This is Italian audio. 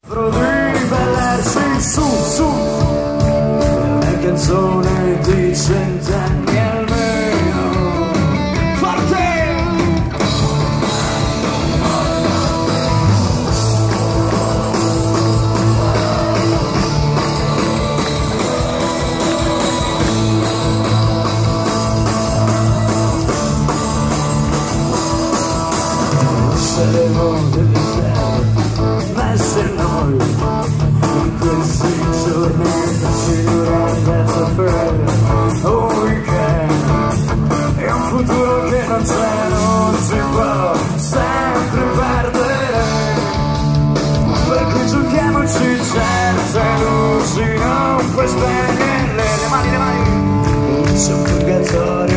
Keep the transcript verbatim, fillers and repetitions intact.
Devi ballarsi su, su, una canzone di cent'anni almeno. Forte! Saremo delle stelle, ma se noi in questi giorni ci durante per un weekend è un futuro che non c'è, non si può sempre perdere, per cui giochiamoci certe luci, non puoi spegnerle. Le mani, le mani, c'è un purgatorio